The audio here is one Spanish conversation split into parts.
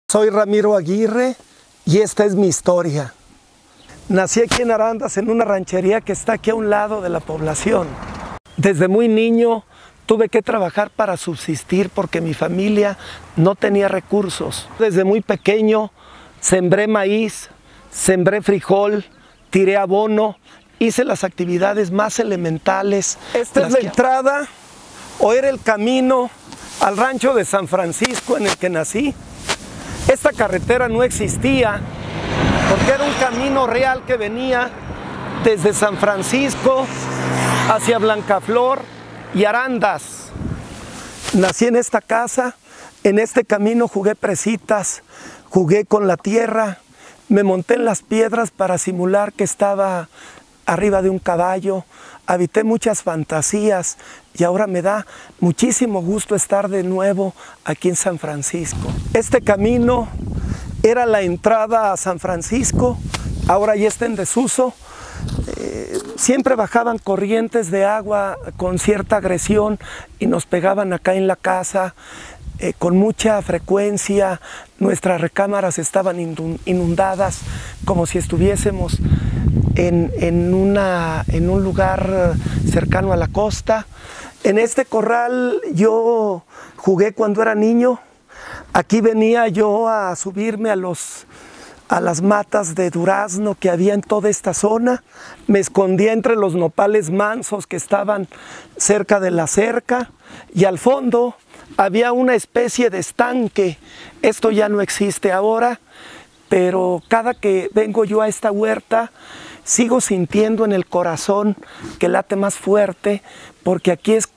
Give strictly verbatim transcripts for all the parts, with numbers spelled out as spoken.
Soy Ramiro Aguirre y esta es mi historia. Nací aquí en Arandas, en una ranchería que está aquí a un lado de la población. Desde muy niño tuve que trabajar para subsistir porque mi familia no tenía recursos. Desde muy pequeño sembré maíz, sembré frijol, tiré abono, hice las actividades más elementales. Esta es la entrada, o era el camino al rancho de San Francisco en el que nací. Esta carretera no existía porque era un camino real que venía desde San Francisco hacia Blancaflor y Arandas. Nací en esta casa, en este camino jugué presitas, jugué con la tierra, me monté en las piedras para simular que estaba arriba de un caballo, habité muchas fantasías y ahora me da muchísimo gusto estar de nuevo aquí en San Francisco. Este camino era la entrada a San Francisco, ahora ya está en desuso. Eh, siempre bajaban corrientes de agua con cierta agresión y nos pegaban acá en la casa eh, con mucha frecuencia. Nuestras recámaras estaban inundadas como si estuviésemos en, en, una, en un lugar cercano a la costa. En este corral yo jugué cuando era niño. Aquí venía yo a subirme a, los, a las matas de durazno que había en toda esta zona. Me escondía entre los nopales mansos que estaban cerca de la cerca y al fondo había una especie de estanque. Esto ya no existe ahora, pero cada que vengo yo a esta huerta sigo sintiendo en el corazón que late más fuerte, porque aquí es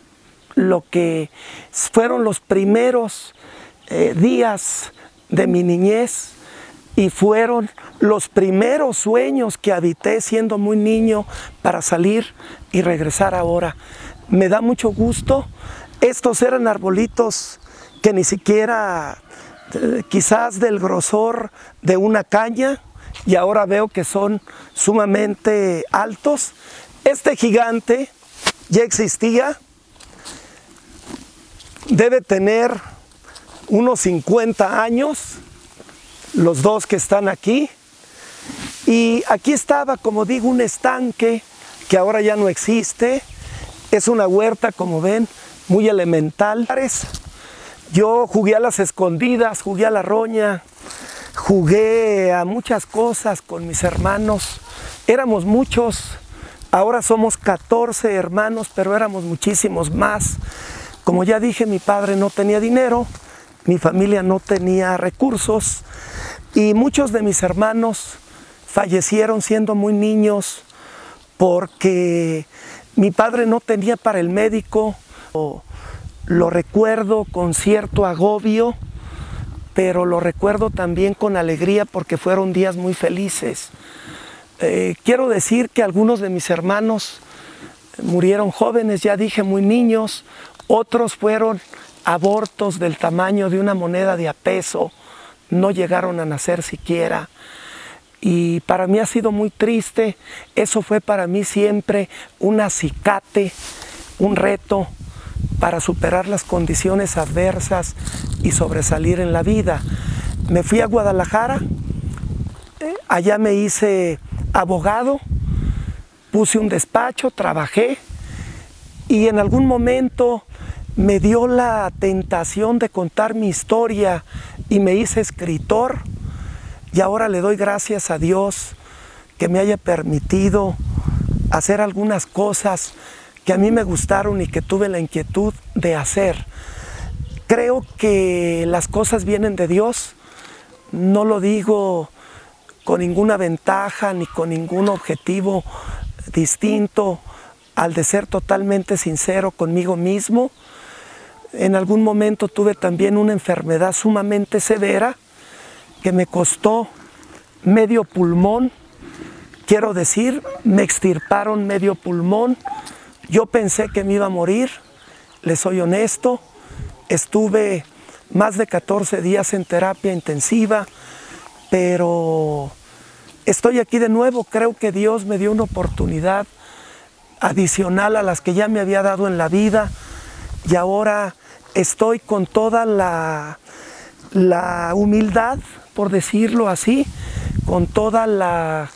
lo que fueron los primeros eh, días de mi niñez y fueron los primeros sueños que habité siendo muy niño para salir y regresar ahora. Me da mucho gusto. Estos eran arbolitos que ni siquiera eh, quizás del grosor de una caña, y ahora veo que son sumamente altos. Este gigante ya existía, debe tener unos cincuenta años, los dos que están aquí. Y aquí estaba, como digo, un estanque que ahora ya no existe. Es una huerta, como ven, muy elemental. Yo jugué a las escondidas, jugué a la roña, jugué a muchas cosas con mis hermanos. Éramos muchos, ahora somos catorce hermanos, pero éramos muchísimos más. Como ya dije, mi padre no tenía dinero, mi familia no tenía recursos y muchos de mis hermanos fallecieron siendo muy niños porque mi padre no tenía para el médico. Lo recuerdo con cierto agobio, pero lo recuerdo también con alegría porque fueron días muy felices. Eh, quiero decir que algunos de mis hermanos murieron jóvenes, ya dije, muy niños. Otros fueron abortos del tamaño de una moneda de a peso, no llegaron a nacer siquiera. Y para mí ha sido muy triste. Eso fue para mí siempre un acicate, un reto para superar las condiciones adversas y sobresalir en la vida. Me fui a Guadalajara, allá me hice abogado, puse un despacho, trabajé y en algún momento me dio la tentación de contar mi historia y me hice escritor. Y ahora le doy gracias a Dios que me haya permitido hacer algunas cosas que a mí me gustaron y que tuve la inquietud de hacer. Creo que las cosas vienen de Dios, no lo digo con ninguna ventaja ni con ningún objetivo distinto al de ser totalmente sincero conmigo mismo. En algún momento tuve también una enfermedad sumamente severa que me costó medio pulmón. Quiero decir, me extirparon medio pulmón. Yo pensé que me iba a morir, les soy honesto. Estuve más de catorce días en terapia intensiva, pero estoy aquí de nuevo. Creo que Dios me dio una oportunidad adicional a las que ya me había dado en la vida y ahora estoy con toda la la humildad, por decirlo así, con toda la,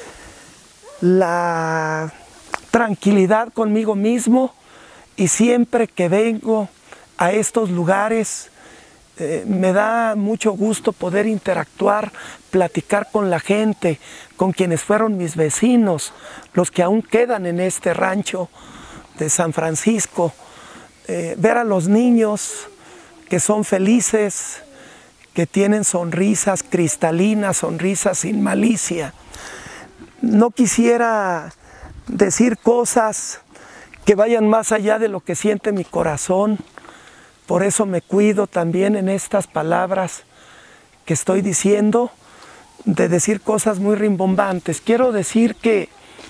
la tranquilidad conmigo mismo, y siempre que vengo a estos lugares eh, me da mucho gusto poder interactuar, platicar con la gente, con quienes fueron mis vecinos, los que aún quedan en este rancho de San Francisco, eh, ver a los niños que son felices, que tienen sonrisas cristalinas, sonrisas sin malicia. No quisiera decir cosas que vayan más allá de lo que siente mi corazón, por eso me cuido también en estas palabras que estoy diciendo, de decir cosas muy rimbombantes. Quiero decir que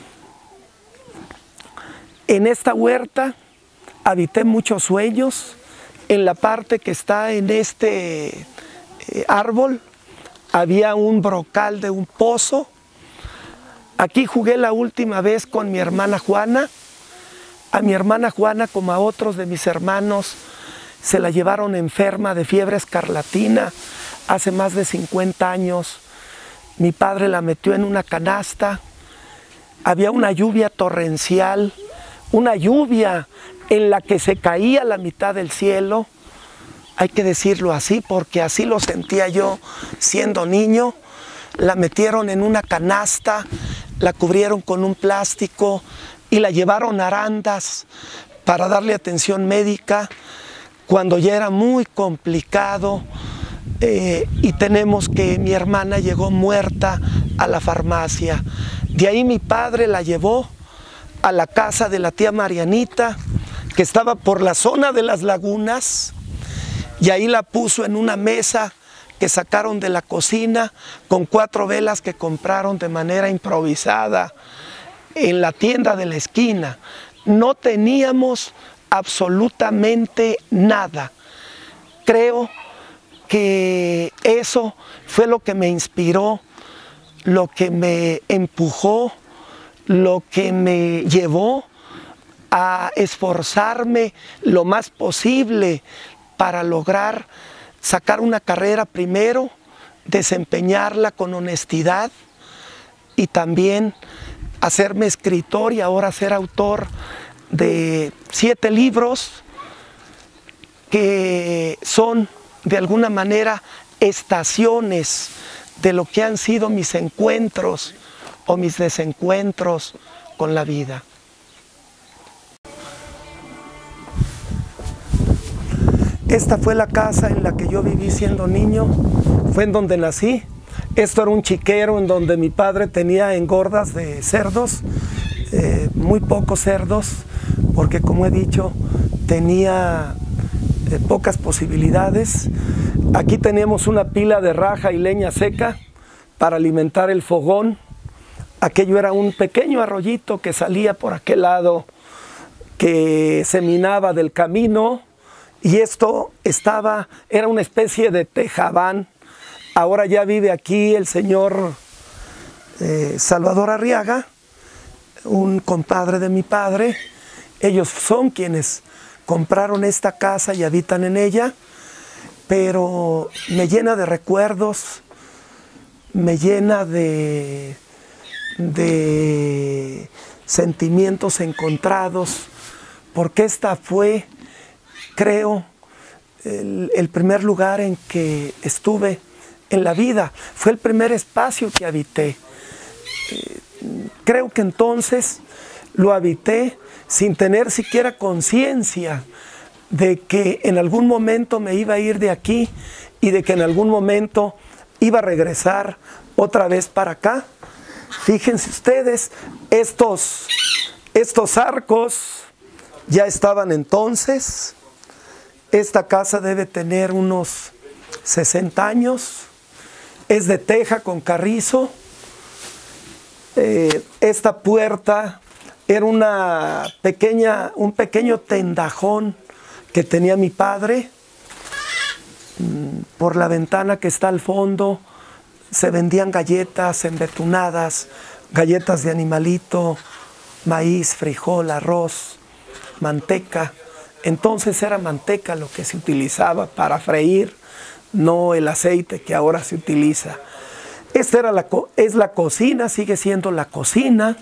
en esta huerta habité muchos sueños. En la parte que está en este eh, árbol había un brocal de un pozo. Aquí jugué la última vez con mi hermana Juana. A mi hermana Juana, como a otros de mis hermanos, se la llevaron enferma de fiebre escarlatina hace más de cincuenta años. Mi padre la metió en una canasta. Había una lluvia torrencial, una lluvia en la que se caía la mitad del cielo. Hay que decirlo así porque así lo sentía yo siendo niño. La metieron en una canasta, la cubrieron con un plástico y la llevaron a Arandas para darle atención médica cuando ya era muy complicado, eh, y tenemos que mi hermana llegó muerta a la farmacia. De ahí mi padre la llevó a la casa de la tía Marianita, que estaba por la zona de las lagunas, y ahí la puso en una mesa que sacaron de la cocina con cuatro velas que compraron de manera improvisada en la tienda de la esquina. No teníamos absolutamente nada. Creo que eso fue lo que me inspiró, lo que me empujó, lo que me llevó a esforzarme lo más posible para lograr sacar una carrera primero, desempeñarla con honestidad y también hacerme escritor y ahora ser autor de siete libros que son de alguna manera estaciones de lo que han sido mis encuentros o mis desencuentros con la vida. Esta fue la casa en la que yo viví siendo niño, fue en donde nací. Esto era un chiquero en donde mi padre tenía engordas de cerdos, eh, muy pocos cerdos, porque como he dicho, tenía eh, pocas posibilidades. Aquí teníamos una pila de raja y leña seca para alimentar el fogón. Aquello era un pequeño arroyito que salía por aquel lado, que se minaba del camino, y esto estaba, era una especie de tejabán. Ahora ya vive aquí el señor eh, Salvador Arriaga, un compadre de mi padre. Ellos son quienes compraron esta casa y habitan en ella, pero me llena de recuerdos, me llena de, de sentimientos encontrados, porque esta fue, creo, el, el primer lugar en que estuve en la vida, fue el primer espacio que habité. Eh, creo que entonces lo habité sin tener siquiera conciencia de que en algún momento me iba a ir de aquí y de que en algún momento iba a regresar otra vez para acá. Fíjense ustedes, estos, estos arcos ya estaban entonces. Esta casa debe tener unos sesenta años. Es de teja con carrizo. Eh, esta puerta era una pequeña, un pequeño tendajón que tenía mi padre. Por la ventana que está al fondo se vendían galletas embetunadas, galletas de animalito, maíz, frijol, arroz, manteca. Entonces era manteca lo que se utilizaba para freír no el aceite que ahora se utiliza. Esta era la, es la cocina, sigue siendo la cocina.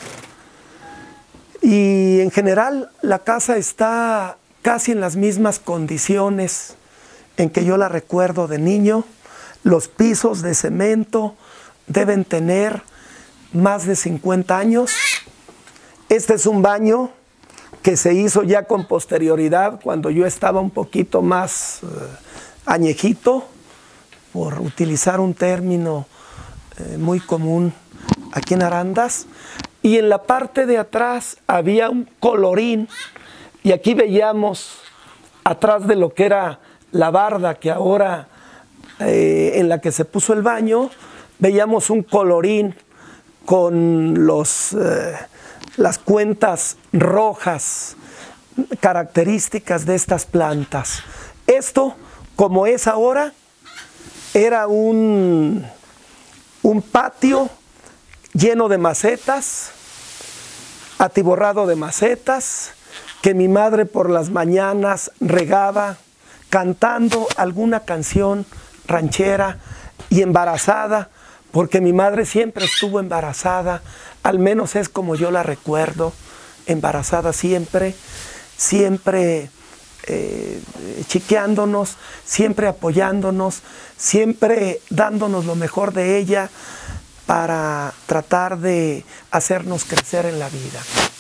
Y en general la casa está casi en las mismas condiciones en que yo la recuerdo de niño. Los pisos de cemento deben tener más de cincuenta años. Este es un baño que se hizo ya con posterioridad, cuando yo estaba un poquito más eh, añejito, por utilizar un término eh, muy común aquí en Arandas. Y en la parte de atrás había un colorín, y aquí veíamos atrás de lo que era la barda que ahora eh, en la que se puso el baño, veíamos un colorín con los, eh, las cuentas rojas características de estas plantas. Esto, como es ahora, era un, un patio lleno de macetas, atiborrado de macetas, que mi madre por las mañanas regaba cantando alguna canción ranchera, y embarazada, porque mi madre siempre estuvo embarazada, al menos es como yo la recuerdo, embarazada siempre, siempre eh, chiqueándonos, siempre apoyándonos, siempre dándonos lo mejor de ella para tratar de hacernos crecer en la vida.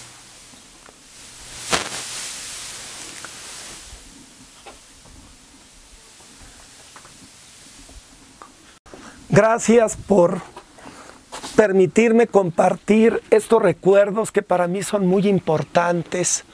Gracias por permitirme compartir estos recuerdos que para mí son muy importantes.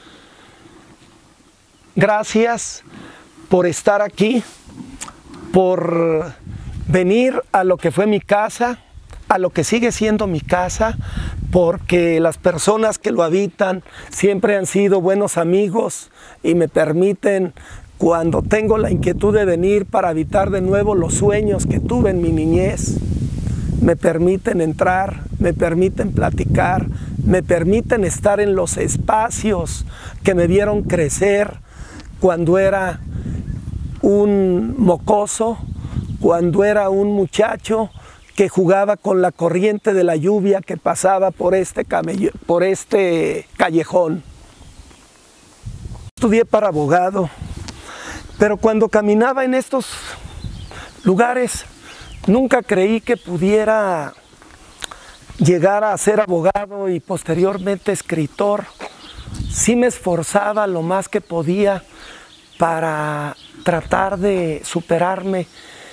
Gracias por estar aquí, por venir a lo que fue mi casa, a lo que sigue siendo mi casa, porque las personas que lo habitan siempre han sido buenos amigos y me permiten, cuando tengo la inquietud de venir para habitar de nuevo los sueños que tuve en mi niñez, me permiten entrar, me permiten platicar, me permiten estar en los espacios que me vieron crecer cuando era un mocoso, cuando era un muchacho que jugaba con la corriente de la lluvia que pasaba por este, camello, por este callejón. Estudié para abogado, pero cuando caminaba en estos lugares, nunca creí que pudiera llegar a ser abogado y posteriormente escritor. Sí me esforzaba lo más que podía para tratar de superarme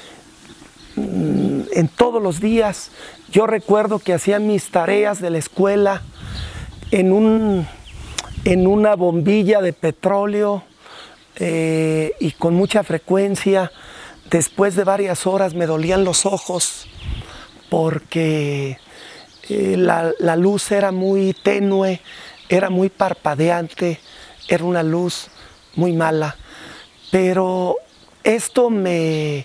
en todos los días. Yo recuerdo que hacía mis tareas de la escuela en, un, en una bombilla de petróleo, eh, y con mucha frecuencia. Después de varias horas me dolían los ojos porque eh, la, la luz era muy tenue, era muy parpadeante, era una luz muy mala. Pero esto me,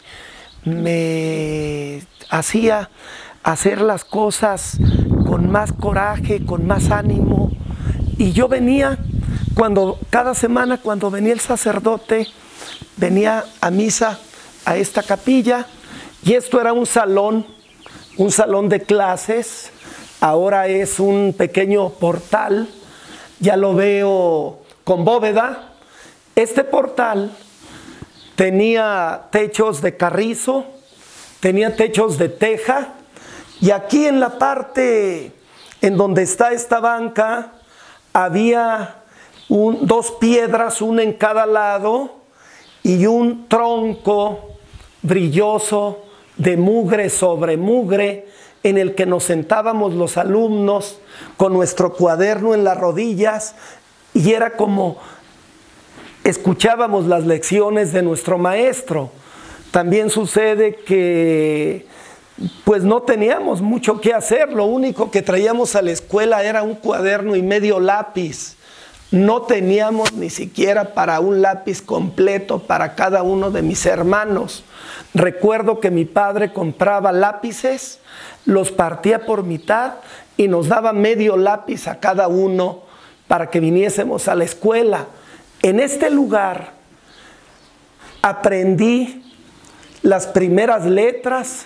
me hacía hacer las cosas con más coraje, con más ánimo. Y yo venía, cuando, cada semana cuando venía el sacerdote, venía a misa a esta capilla, y esto era un salón, un salón de clases. Ahora es un pequeño portal, ya lo veo con bóveda. Este portal tenía techos de carrizo, tenía techos de teja, y aquí en la parte en donde está esta banca había un, dos piedras, una en cada lado, y un tronco brilloso de mugre sobre mugre, en el que nos sentábamos los alumnos con nuestro cuaderno en las rodillas, y era como escuchábamos las lecciones de nuestro maestro. También sucede que pues no teníamos mucho que hacer, lo único que traíamos a la escuela era un cuaderno y medio lápiz. No teníamos ni siquiera para un lápiz completo para cada uno de mis hermanos. Recuerdo que mi padre compraba lápices, los partía por mitad y nos daba medio lápiz a cada uno para que viniésemos a la escuela. En este lugar aprendí las primeras letras,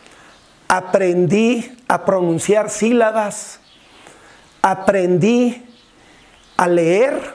aprendí a pronunciar sílabas, aprendí a leer,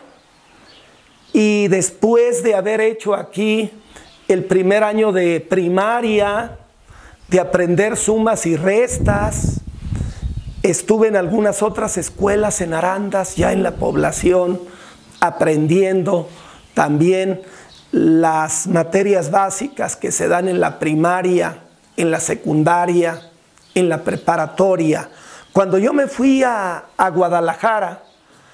y después de haber hecho aquí el primer año de primaria, de aprender sumas y restas, estuve en algunas otras escuelas en Arandas, ya en la población, aprendiendo también las materias básicas que se dan en la primaria, en la secundaria, en la preparatoria. Cuando yo me fui a, a Guadalajara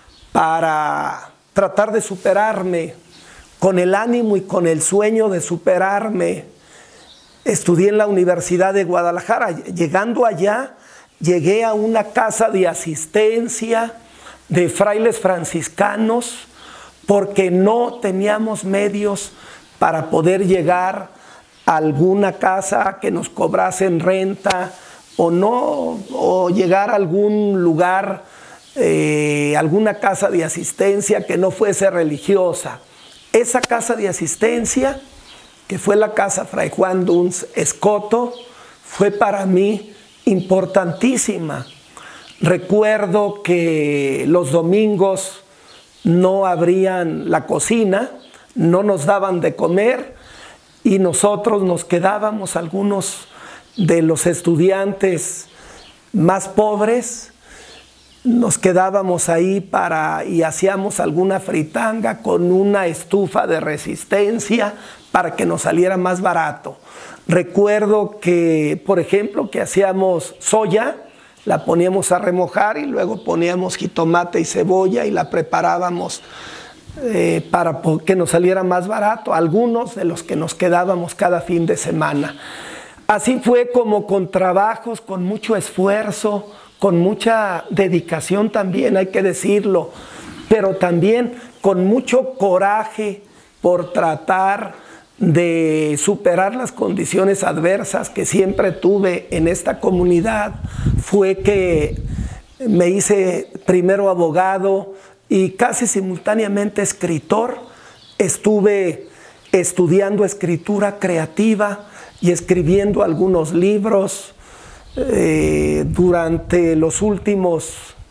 para tratar de superarme, con el ánimo y con el sueño de superarme, estudié en la Universidad de Guadalajara. Llegando allá, llegué a una casa de asistencia de frailes franciscanos, porque no teníamos medios para poder llegar a alguna casa que nos cobrasen renta, o no, o llegar a algún lugar, eh, alguna casa de asistencia que no fuese religiosa. Esa casa de asistencia, que fue la casa Fray Juan Duns Escoto, fue para mí importantísima. Recuerdo que los domingos no abrían la cocina, no nos daban de comer, y nosotros nos quedábamos, algunos de los estudiantes más pobres, nos quedábamos ahí para, y hacíamos alguna fritanga con una estufa de resistencia para que nos saliera más barato. Recuerdo que, por ejemplo, que hacíamos soya, la poníamos a remojar y luego poníamos jitomate y cebolla y la preparábamos eh, para que nos saliera más barato, algunos de los que nos quedábamos cada fin de semana. Así fue como con trabajos, con mucho esfuerzo, con mucha dedicación también, hay que decirlo, pero también con mucho coraje por tratar de superar las condiciones adversas que siempre tuve en esta comunidad. Fue que me hice primero abogado y casi simultáneamente escritor. Estuve estudiando escritura creativa y escribiendo algunos libros eh, durante los últimos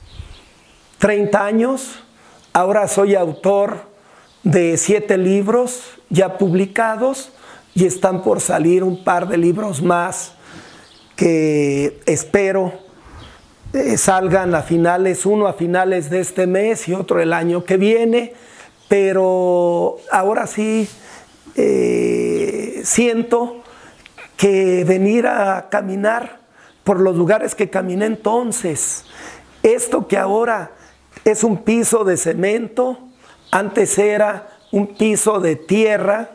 treinta años. Ahora soy autor de siete libros ya publicados y están por salir un par de libros más que espero eh, salgan a finales, uno a finales de este mes y otro el año que viene. Pero ahora sí eh, siento que venir a caminar por los lugares que caminé entonces, esto que ahora es un piso de cemento, antes era un piso de tierra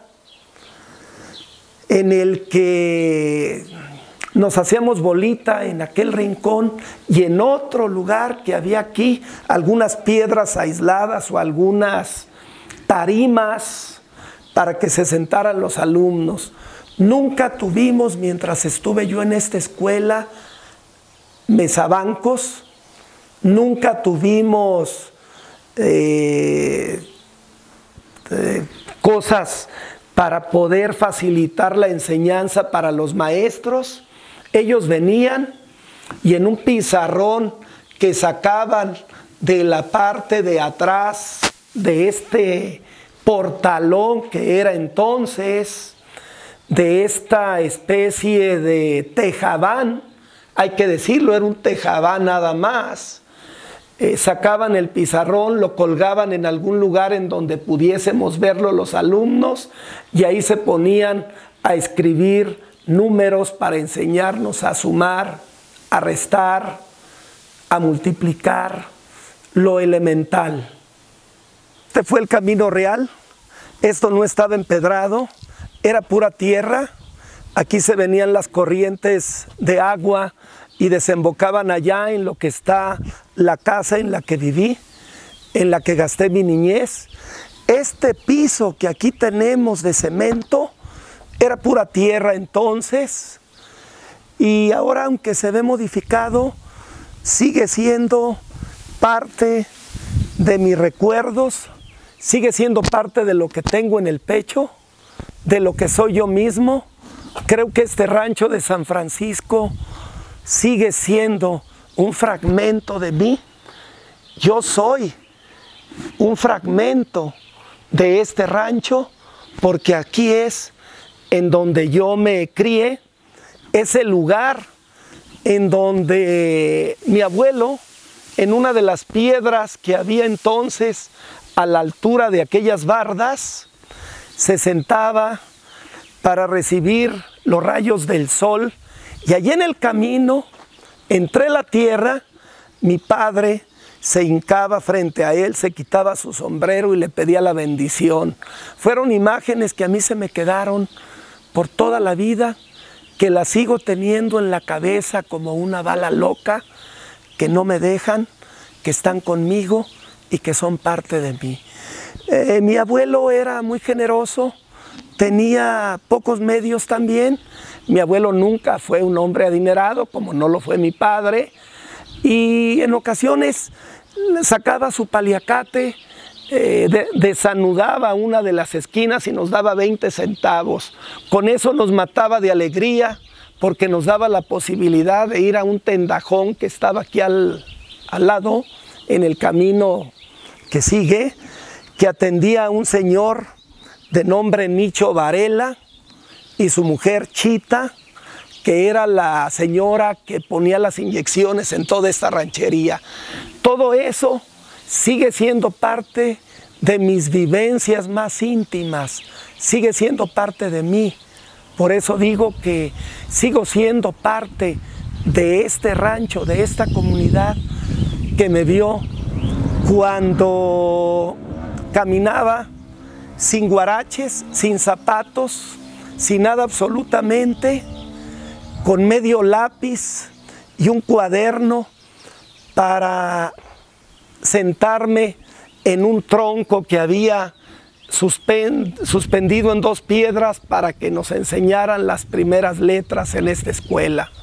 en el que nos hacíamos bolita en aquel rincón, y en otro lugar que había aquí, algunas piedras aisladas o algunas tarimas para que se sentaran los alumnos. Nunca tuvimos, mientras estuve yo en esta escuela, mesabancos, nunca tuvimos eh, eh, cosas para poder facilitar la enseñanza para los maestros. Ellos venían y en un pizarrón que sacaban de la parte de atrás de este portalón que era entonces, de esta especie de tejabán, hay que decirlo, era un tejabán nada más. Eh, sacaban el pizarrón, lo colgaban en algún lugar en donde pudiésemos verlo los alumnos, y ahí se ponían a escribir números para enseñarnos a sumar, a restar, a multiplicar, lo elemental. Este fue el camino real. Esto no estaba empedrado, era pura tierra. Aquí se venían las corrientes de agua y desembocaban allá en lo que está la casa en la que viví, en la que gasté mi niñez. Este piso que aquí tenemos de cemento era pura tierra entonces, y ahora, aunque se ve modificado, sigue siendo parte de mis recuerdos, sigue siendo parte de lo que tengo en el pecho, de lo que soy yo mismo, creo que este rancho de San Francisco sigue siendo un fragmento de mí. Yo soy un fragmento de este rancho porque aquí es en donde yo me crié, es el lugar en donde mi abuelo, en una de las piedras que había entonces a la altura de aquellas bardas, se sentaba para recibir los rayos del sol, y allí en el camino, entre la tierra, mi padre se hincaba frente a él, se quitaba su sombrero y le pedía la bendición. Fueron imágenes que a mí se me quedaron por toda la vida, que las sigo teniendo en la cabeza como una bala loca, que no me dejan, que están conmigo y que son parte de mí. Eh, mi abuelo era muy generoso, tenía pocos medios también. Mi abuelo nunca fue un hombre adinerado, como no lo fue mi padre, y en ocasiones sacaba su paliacate, eh, de, desanudaba una de las esquinas y nos daba veinte centavos. Con eso nos mataba de alegría, porque nos daba la posibilidad de ir a un tendajón que estaba aquí al, al lado, en el camino que sigue, que atendía a un señor de nombre Nicho Varela y su mujer Chita, que era la señora que ponía las inyecciones en toda esta ranchería. Todo eso sigue siendo parte de mis vivencias más íntimas, sigue siendo parte de mí. Por eso digo que sigo siendo parte de este rancho, de esta comunidad que me vio cuando caminaba sin guaraches, sin zapatos, sin nada absolutamente, con medio lápiz y un cuaderno para sentarme en un tronco que había suspend, suspendido en dos piedras para que nos enseñaran las primeras letras en esta escuela.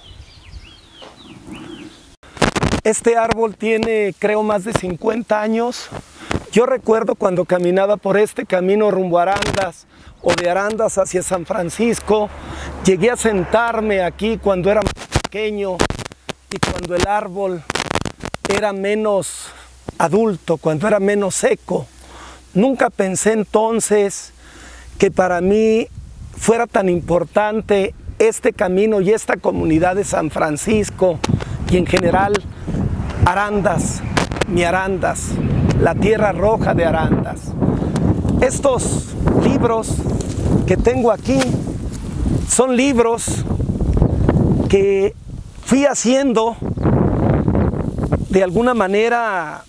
Este árbol tiene, creo, más de cincuenta años. Yo recuerdo cuando caminaba por este camino rumbo a Arandas o de Arandas hacia San Francisco, llegué a sentarme aquí cuando era más pequeño y cuando el árbol era menos adulto, cuando era menos seco. Nunca pensé entonces que para mí fuera tan importante este camino y esta comunidad de San Francisco y en general Arandas, mi Arandas, la tierra roja de Arandas. Estos libros que tengo aquí son libros que fui haciendo de alguna manera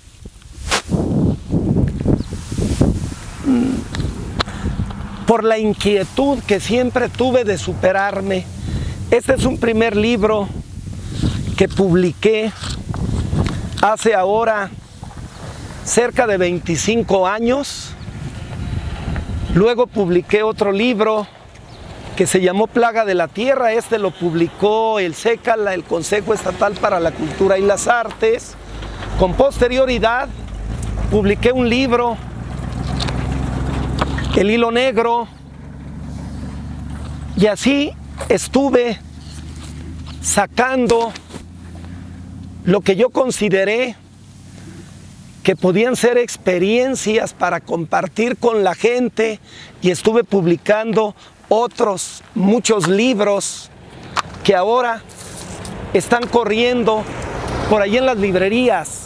por la inquietud que siempre tuve de superarme. Este es un primer libro que publiqué hace ahora cerca de veinticinco años. Luego publiqué otro libro que se llamó Plaga de la Tierra. Este lo publicó el SECAL, el Consejo Estatal para la Cultura y las Artes. Con posterioridad publiqué un libro, El Hilo Negro, y así estuve sacando lo que yo consideré que podían ser experiencias para compartir con la gente, y estuve publicando otros muchos libros que ahora están corriendo por ahí en las librerías.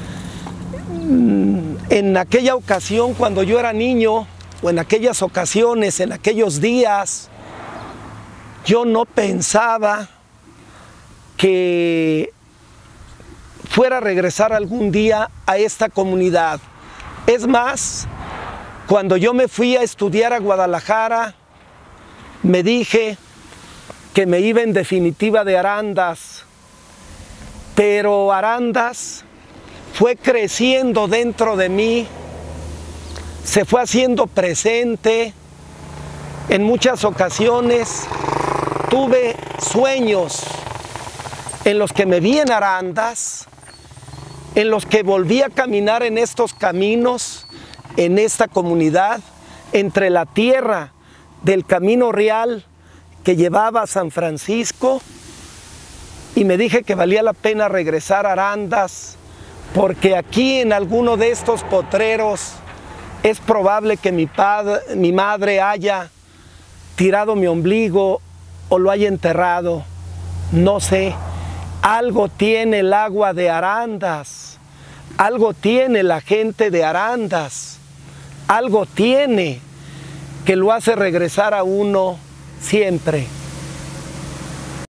En aquella ocasión, cuando yo era niño, o en aquellas ocasiones, en aquellos días, yo no pensaba que fuera a regresar algún día a esta comunidad. Es más, cuando yo me fui a estudiar a Guadalajara, me dije que me iba en definitiva de Arandas, pero Arandas fue creciendo dentro de mí, se fue haciendo presente. En muchas ocasiones tuve sueños en los que me vi en Arandas, en los que volví a caminar en estos caminos, en esta comunidad, entre la tierra del Camino Real que llevaba a San Francisco y me dije que valía la pena regresar a Arandas porque aquí en alguno de estos potreros es probable que mi, padre, mi madre haya tirado mi ombligo o lo haya enterrado. No sé, algo tiene el agua de Arandas, algo tiene la gente de Arandas, algo tiene que lo hace regresar a uno siempre.